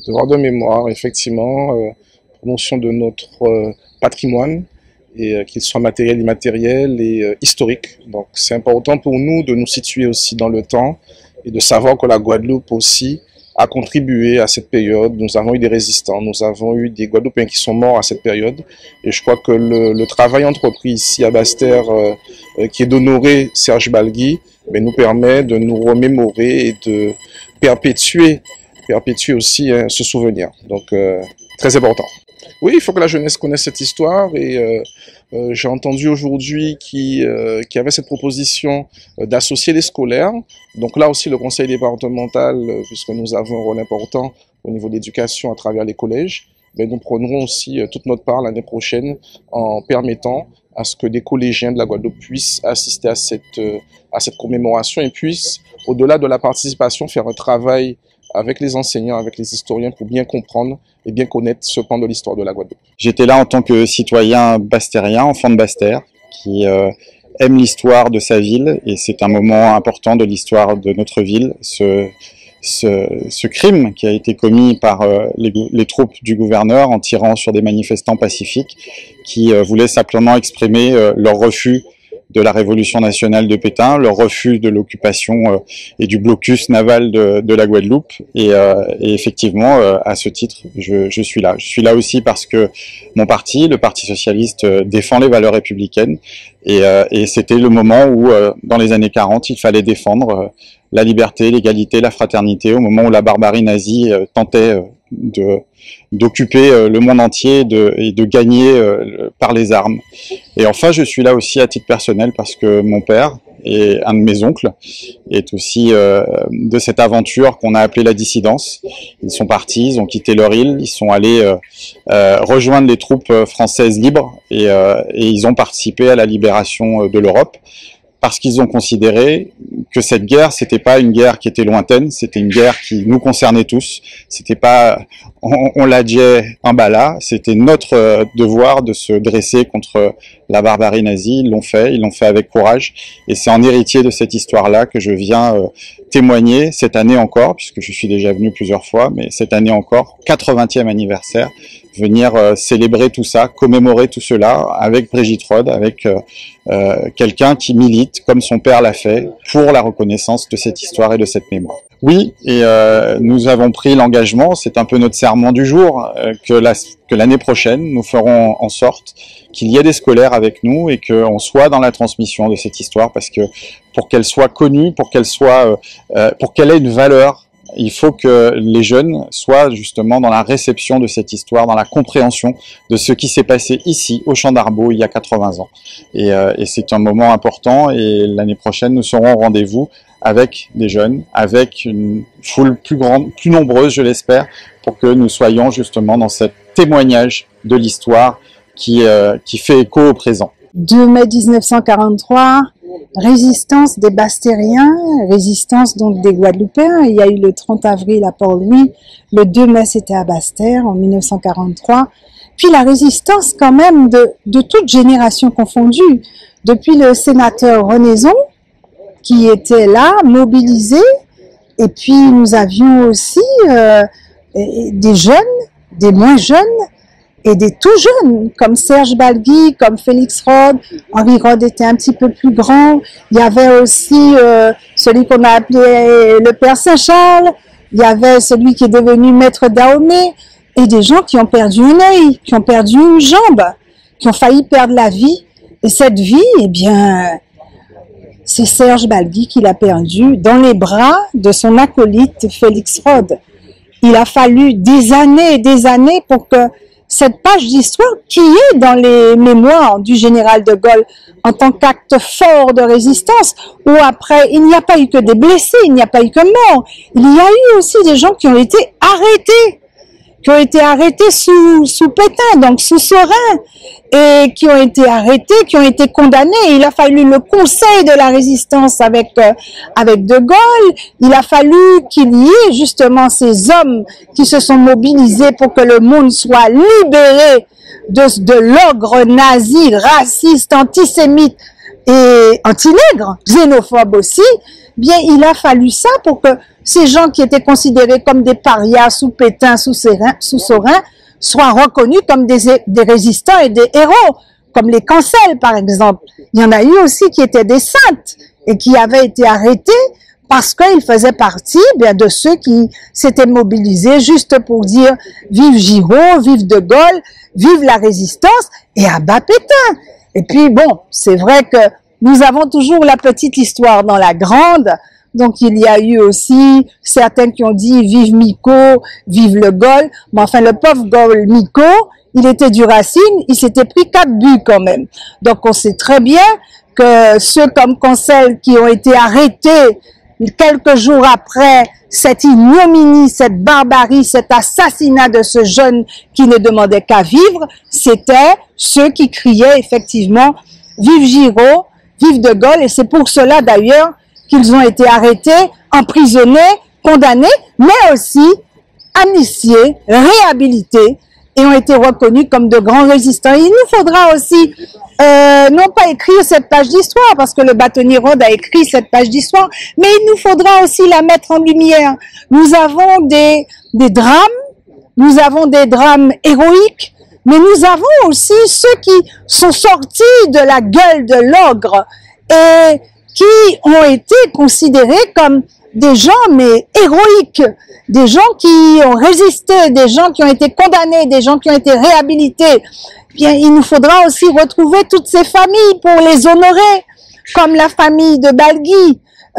Devoir de mémoire, effectivement, promotion de notre patrimoine, et qu'il soit matériel, immatériel et historique. Donc c'est important pour nous de nous situer aussi dans le temps et de savoir que la Guadeloupe aussi a contribué à cette période. Nous avons eu des résistants, nous avons eu des Guadeloupéens qui sont morts à cette période. Et je crois que le travail entrepris ici à Basse-Terre, qui est d'honorer Serge Balgui, nous permet de nous remémorer et de perpétuer aussi ce souvenir. Donc très important. Oui, il faut que la jeunesse connaisse cette histoire et j'ai entendu aujourd'hui qu'il y avait cette proposition d'associer les scolaires. Donc là aussi, le conseil départemental, puisque nous avons un rôle important au niveau de l'éducation à travers les collèges, nous prendrons aussi toute notre part l'année prochaine en permettant à ce que des collégiens de la Guadeloupe puissent assister à cette commémoration et puissent, au-delà de la participation, faire un travail avec les enseignants, avec les historiens pour bien comprendre et bien connaître ce pan de l'histoire de la Guadeloupe. J'étais là en tant que citoyen bastérien, enfant de Basse-Terre, qui aime l'histoire de sa ville et c'est un moment important de l'histoire de notre ville. Ce crime qui a été commis par les troupes du gouverneur en tirant sur des manifestants pacifiques qui voulaient simplement exprimer leur refus de la révolution nationale de Pétain, leur refus de l'occupation et du blocus naval de la Guadeloupe. Et effectivement, à ce titre, je suis là. Je suis là aussi parce que mon parti, le Parti socialiste, défend les valeurs républicaines. Et c'était le moment où, dans les années 40, il fallait défendre la liberté, l'égalité, la fraternité, au moment où la barbarie nazie tentait d'occuper le monde entier et de gagner par les armes. Et enfin, je suis là aussi à titre personnel parce que mon père et un de mes oncles est aussi de cette aventure qu'on a appelée la dissidence. Ils sont partis, ils ont quitté leur île, ils sont allés rejoindre les troupes françaises libres et ils ont participé à la libération de l'Europe. Parce qu'ils ont considéré que cette guerre, c'était pas une guerre qui était lointaine, c'était une guerre qui nous concernait tous. C'était pas, on l'a dit un bala, c'était notre devoir de se dresser contre la barbarie nazie. Ils l'ont fait avec courage. Et c'est en héritier de cette histoire-là que je viens témoigner cette année encore, puisque je suis déjà venu plusieurs fois, mais cette année encore, 80e anniversaire, venir célébrer tout ça, commémorer tout cela avec Brigitte Rode, avec quelqu'un qui milite, comme son père l'a fait, pour la reconnaissance de cette histoire et de cette mémoire. Oui, et nous avons pris l'engagement, c'est un peu notre serment du jour, que l'année prochaine, nous ferons en sorte qu'il y ait des scolaires avec nous et qu'on soit dans la transmission de cette histoire, parce que pour qu'elle soit connue, pour qu'elle ait une valeur, il faut que les jeunes soient justement dans la réception de cette histoire, dans la compréhension de ce qui s'est passé ici, au Champ d'Arbaud, il y a 80 ans. Et c'est un moment important et l'année prochaine, nous serons au rendez-vous avec des jeunes, avec une foule plus grande, plus nombreuse, je l'espère, pour que nous soyons justement dans ce témoignage de l'histoire qui fait écho au présent. 2 mai 1943, résistance des Bastériens, résistance donc des Guadeloupéens. Il y a eu le 30 avril à Port-Louis, le 2 mai c'était à Basse-Terre en 1943. Puis la résistance quand même de toute génération confondue, depuis le sénateur Renaison qui était là, mobilisé, et puis nous avions aussi des jeunes, des moins jeunes, et des tout jeunes, comme Serge Balgui, comme Félix Rode. Henri Rode était un petit peu plus grand. Il y avait aussi celui qu'on a appelé le Père Saint-Charles. Il y avait celui qui est devenu Maître Dahomey. Et des gens qui ont perdu un œil, qui ont perdu une jambe, qui ont failli perdre la vie. Et cette vie, eh bien, c'est Serge Balgui qui l'a perdue dans les bras de son acolyte Félix Rode. Il a fallu des années et des années pour que cette page d'histoire qui est dans les mémoires du général de Gaulle en tant qu'acte fort de résistance, où après, il n'y a pas eu que des blessés, il n'y a pas eu que morts, il y a eu aussi des gens qui ont été arrêtés sous Pétain, donc sous Saurin, et qui ont été arrêtés, qui ont été condamnés. Il a fallu le conseil de la résistance avec De Gaulle. Il a fallu qu'il y ait justement ces hommes qui se sont mobilisés pour que le monde soit libéré de l'ogre nazi, raciste, antisémite et anti-nègre, xénophobe aussi. bien il a fallu ça pour que ces gens qui étaient considérés comme des parias sous Pétain, sous Saurin, soient reconnus comme des résistants et des héros, comme les Cancels par exemple. Il y en a eu aussi qui étaient des saintes et qui avaient été arrêtés parce qu'ils faisaient partie bien de ceux qui s'étaient mobilisés juste pour dire vive Giraud, vive De Gaulle, vive la résistance et abat Pétain. Et puis bon, c'est vrai que nous avons toujours la petite histoire dans la grande. Donc il y a eu aussi certains qui ont dit vive Micot, vive Le Gaulle. Mais enfin le pauvre Gaulle Micot, il était du Racine, il s'était pris 4 buts quand même. Donc on sait très bien que ceux comme Cancel qui ont été arrêtés quelques jours après cette ignominie, cette barbarie, cet assassinat de ce jeune qui ne demandait qu'à vivre, c'était ceux qui criaient effectivement « Vive Giraud, vive De Gaulle » et c'est pour cela d'ailleurs qu'ils ont été arrêtés, emprisonnés, condamnés, mais aussi amnistiés, réhabilités et ont été reconnus comme de grands résistants. Il nous faudra aussi non pas écrire cette page d'histoire, parce que le bâtonnier Rhodes a écrit cette page d'histoire, mais il nous faudra aussi la mettre en lumière. Nous avons des drames, nous avons des drames héroïques, mais nous avons aussi ceux qui sont sortis de la gueule de l'ogre et qui ont été considérés comme des gens mais héroïques, des gens qui ont résisté, des gens qui ont été condamnés, des gens qui ont été réhabilités. Bien, il nous faudra aussi retrouver toutes ces familles pour les honorer, comme la famille de Balgui.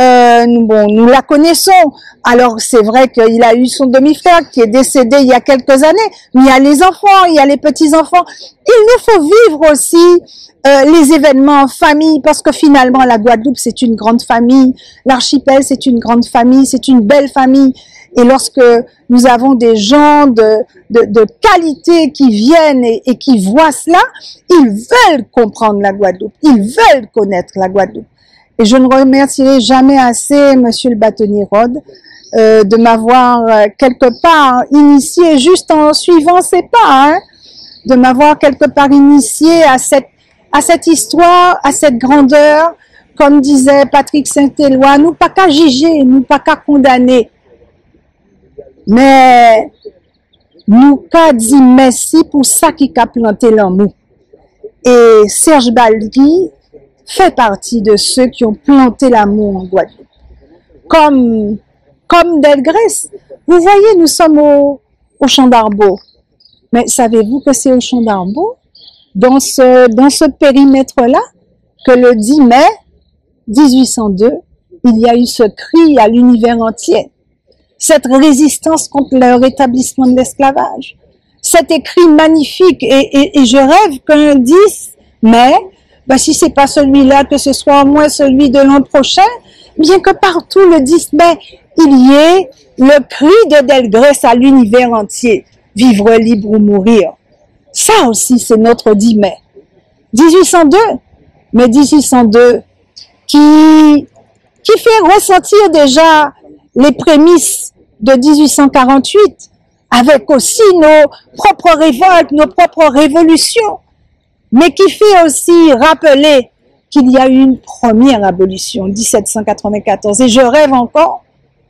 Nous la connaissons. Alors, c'est vrai qu'il a eu son demi-frère qui est décédé il y a quelques années, mais il y a les enfants, il y a les petits-enfants. Il nous faut vivre aussi les événements en famille, parce que finalement, la Guadeloupe, c'est une grande famille. L'archipel, c'est une grande famille, c'est une belle famille. Et lorsque nous avons des gens de qualité qui viennent et qui voient cela, ils veulent comprendre la Guadeloupe, ils veulent connaître la Guadeloupe. Et je ne remercierai jamais assez Monsieur le bâtonnier Rhodes de m'avoir quelque part initié, juste en suivant ses pas, de m'avoir quelque part initié à cette histoire, à cette grandeur, comme disait Patrick Saint-Éloi, nous pas qu'à juger, nous pas qu'à condamner, mais nous qu'a dit merci pour ça qui a planté l'amour. Et Serge Balgui fait partie de ceux qui ont planté l'amour en Guadeloupe. Comme Delgrès. Vous voyez, nous sommes au Champ d'Arbaud. Mais savez-vous que c'est au Champ d'Arbaud, dans ce périmètre-là, que le 10 mai 1802, il y a eu ce cri à l'univers entier. Cette résistance contre le rétablissement de l'esclavage. Cet écrit magnifique, et je rêve qu'un 10 mai, si c'est pas celui-là, que ce soit au moins celui de l'an prochain, bien que partout le 10 mai, il y ait le cri de Delgrès à l'univers entier. Vivre libre ou mourir. Ça aussi, c'est notre 10 mai. 1802, mais 1802 qui fait ressentir déjà les prémices de 1848, avec aussi nos propres révoltes, nos propres révolutions, mais qui fait aussi rappeler qu'il y a eu une première abolition, 1794. Et je rêve encore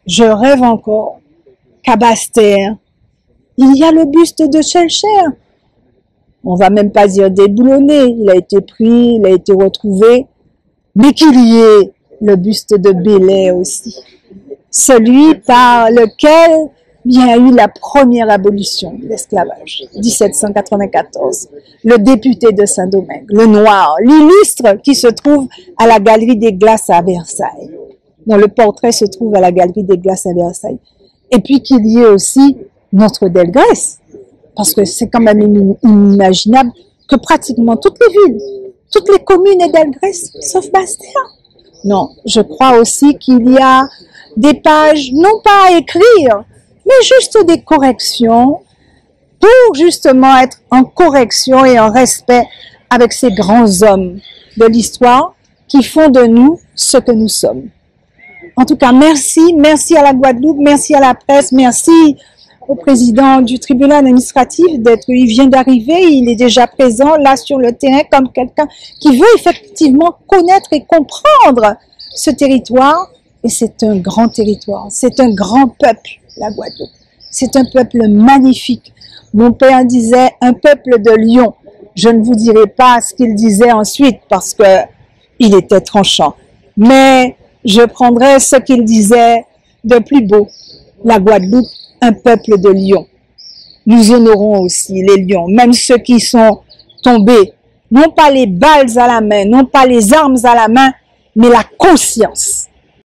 qu'à Basse-Terre, il y a le buste de Schœlcher. On va même pas dire déboulonné, il a été pris, il a été retrouvé, mais qu'il y ait le buste de Bélay aussi. Celui par lequel il y a eu la première abolition de l'esclavage, 1794. Le député de Saint-Domingue, le noir, l'illustre qui se trouve à la Galerie des Glaces à Versailles, dont le portrait se trouve à la Galerie des Glaces à Versailles. Et puis qu'il y ait aussi notre Delgrès, parce que c'est quand même inimaginable que pratiquement toutes les villes, toutes les communes aient Delgrès, sauf Basse-Terre. Non, je crois aussi qu'il y a des pages, non pas à écrire, mais juste des corrections, pour justement être en correction et en respect avec ces grands hommes de l'histoire qui font de nous ce que nous sommes. En tout cas, merci à la Guadeloupe, merci à la presse, merci au président du tribunal administratif il vient d'arriver, il est déjà présent là sur le terrain comme quelqu'un qui veut effectivement connaître et comprendre ce territoire Et c'est un grand territoire, c'est un grand peuple, la Guadeloupe. C'est un peuple magnifique. Mon père disait un peuple de lions. Je ne vous dirai pas ce qu'il disait ensuite parce que il était tranchant. Mais je prendrai ce qu'il disait de plus beau. La Guadeloupe, un peuple de lions. Nous honorons aussi les lions, même ceux qui sont tombés. Non pas les balles à la main, non pas les armes à la main, mais la conscience.